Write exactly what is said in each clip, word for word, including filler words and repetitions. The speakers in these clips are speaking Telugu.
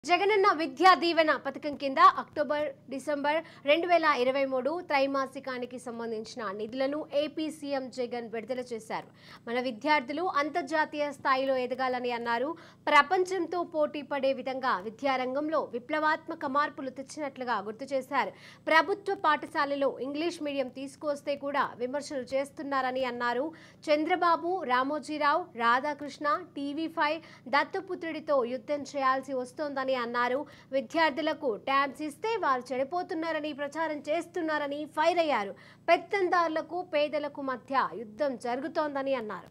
జగనన్న విద్యా దీవెన పథకం కింద అక్టోబర్ డిసెంబర్ రెండు వేల ఇరవై మూడు త్రైమాసికానికి సంబంధించిన నిధులను ఏపీ సీఎం జగన్ విడుదల చేశారు. మన విద్యార్థులు అంతర్జాతీయ స్థాయిలో ఎదగాలని అన్నారు. ప్రపంచంతో పోటీ పడే విధంగా విద్యారంగంలో విప్లవాత్మక మార్పులు తెచ్చినట్లుగా గుర్తు చేశారు. ప్రభుత్వ పాఠశాలలో ఇంగ్లీష్ మీడియం తీసుకువస్తే కూడా విమర్శలు చేస్తున్నారని అన్నారు. చంద్రబాబు, రామోజీరావు, రాధాకృష్ణ, టీవీ ఫైవ్ దత్తపుత్రుడితో యుద్ధం చేయాల్సి వస్తోందని అన్నారు. విద్యార్థులకు ట్యాబ్స్ ఇస్తే వారు చెడిపోతున్నారని ప్రచారం చేస్తున్నారని ఫైర్ అయ్యారు. పెత్తందారులకు పేదలకు మధ్య యుద్ధం జరుగుతోందని అన్నారు.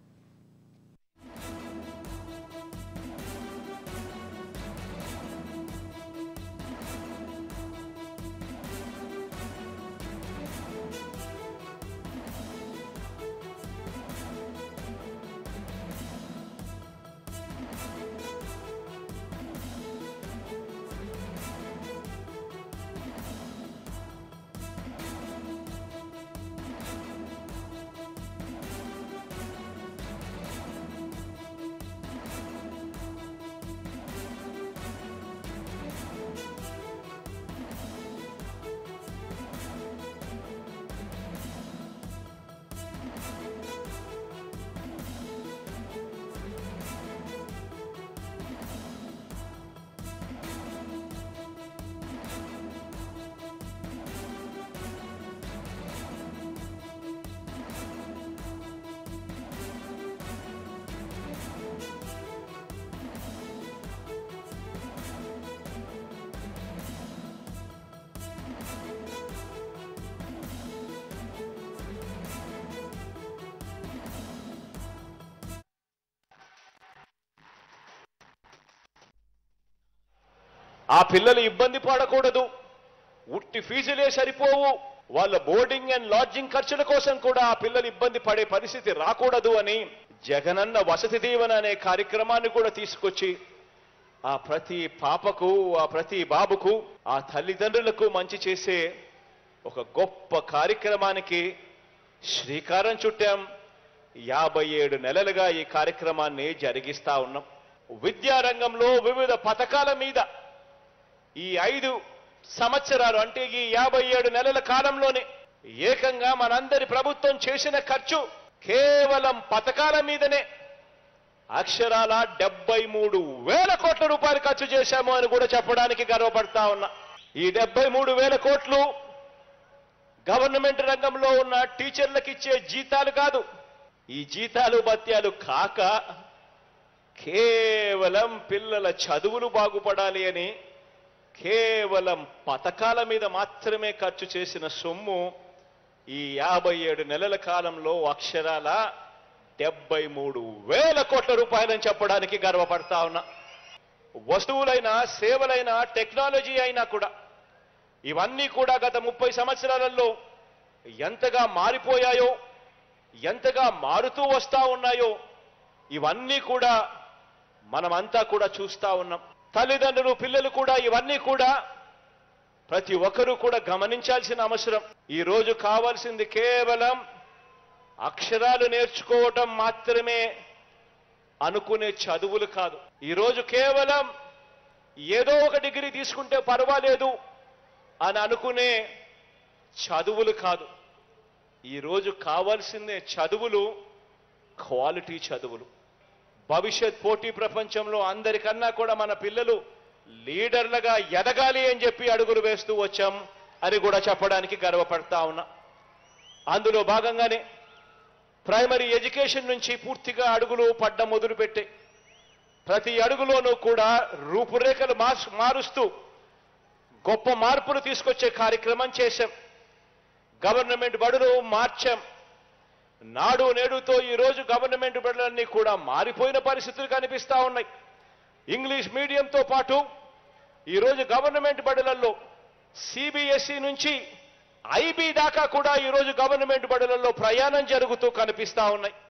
ఆ పిల్లలు ఇబ్బంది పడకూడదు, ఉట్టి ఫీజులే సరిపోవు, వాళ్ళ బోర్డింగ్ అండ్ లాడ్జింగ్ ఖర్చుల కోసం కూడా ఆ పిల్లలు ఇబ్బంది పడే పరిస్థితి రాకూడదు అని జగనన్న వసతి దీవెన అనే కార్యక్రమాన్ని కూడా తీసుకొచ్చి ఆ ప్రతి పాపకు, ఆ ప్రతి బాబుకు, ఆ తల్లిదండ్రులకు మంచి చేసే ఒక గొప్ప కార్యక్రమానికి శ్రీకారం చుట్టాం. యాభై ఏడు నెలలుగా ఈ కార్యక్రమాన్ని జరిగిస్తా ఉన్నాం. విద్యారంగంలో వివిధ పథకాల మీద ఈ ఐదు సంవత్సరాలు అంటే ఈ యాభై ఏడు నెలల కాలంలోనే ఏకంగా మనందరి ప్రభుత్వం చేసిన ఖర్చు కేవలం పథకాల మీదనే అక్షరాల డెబ్బై మూడు వేల కోట్ల రూపాయలు ఖర్చు చేశాము అని కూడా చెప్పడానికి గర్వపడతా ఉన్నా. ఈ డెబ్బై మూడు వేల కోట్లు గవర్నమెంట్ రంగంలో ఉన్న టీచర్లకు ఇచ్చే జీతాలు కాదు. ఈ జీతాలు భత్యాలు కాక కేవలం పిల్లల చదువులు బాగుపడాలి అని కేవలం పథకాల మీద మాత్రమే ఖర్చు చేసిన సొమ్ము ఈ యాభై ఏడు నెలల కాలంలో అక్షరాల డెబ్బై మూడు వేల కోట్ల రూపాయలని చెప్పడానికి గర్వపడతా ఉన్నా. వస్తువులైనా, సేవలైనా, టెక్నాలజీ అయినా కూడా ఇవన్నీ కూడా గత ముప్పై సంవత్సరాలలో ఎంతగా మారిపోయాయో, ఎంతగా మారుతూ వస్తా ఉన్నాయో ఇవన్నీ కూడా మనమంతా కూడా చూస్తా ఉన్నాం. తల్లిదండ్రులు, పిల్లలు కూడా ఇవన్నీ కూడా ప్రతి ఒక్కరూ కూడా గమనించాల్సిన అవసరం. ఈ రోజు కావాల్సింది కేవలం అక్షరాలు నేర్చుకోవటం మాత్రమే అనుకునే చదువులు కాదు. ఈరోజు కేవలం ఏదో ఒక డిగ్రీ తీసుకుంటే పర్వాలేదు అని అనుకునే చదువులు కాదు. ఈరోజు కావాల్సిందే చదువులు, క్వాలిటీ చదువులు. భవిష్యత్ పోటీ ప్రపంచంలో అందరికన్నా కూడా మన పిల్లలు లీడర్లుగా ఎదగాలి అని చెప్పి అడుగులు వేస్తూ వచ్చాం అని కూడా చెప్పడానికి గర్వపడతా ఉన్నా. అందులో భాగంగానే ప్రైమరీ ఎడ్యుకేషన్ నుంచి పూర్తిగా అడుగులు పడ్డ మొదలుపెట్టే ప్రతి అడుగులోనూ కూడా రూపురేఖలు మారుస్తూ గొప్ప మార్పులు తీసుకొచ్చే కార్యక్రమం చేశాం. గవర్నమెంట్ బడులు మార్చాం. నాడు నేడుతో ఈ రోజు గవర్నమెంట్ బడులన్నీ కూడా మారిపోయిన పరిస్థితులు కనిపిస్తా ఉన్నాయి. ఇంగ్లీష్ మీడియంతో పాటు ఈరోజు గవర్నమెంట్ బడులలో సిబిఎస్ఈ నుంచి ఐబీ దాకా కూడా ఈరోజు గవర్నమెంట్ బడులలో ప్రయాణం జరుగుతూ కనిపిస్తా ఉన్నాయి.